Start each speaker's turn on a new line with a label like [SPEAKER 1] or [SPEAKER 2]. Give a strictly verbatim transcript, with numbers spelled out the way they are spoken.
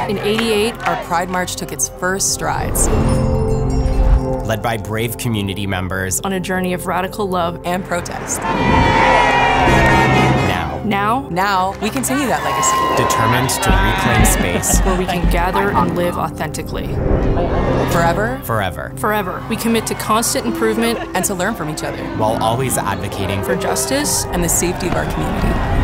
[SPEAKER 1] In eighty-eight, our Pride March took its first strides.
[SPEAKER 2] Led by brave community members
[SPEAKER 1] On a journey of radical love
[SPEAKER 3] and protest.
[SPEAKER 2] now,
[SPEAKER 1] Now,
[SPEAKER 3] Now, we continue that legacy.
[SPEAKER 2] determined to reclaim space
[SPEAKER 1] where we can gather and live authentically.
[SPEAKER 3] Forever,
[SPEAKER 2] forever,
[SPEAKER 1] Forever, we commit to constant improvement
[SPEAKER 3] and to learn from each other.
[SPEAKER 2] while always advocating
[SPEAKER 1] for justice
[SPEAKER 3] And the safety of our community.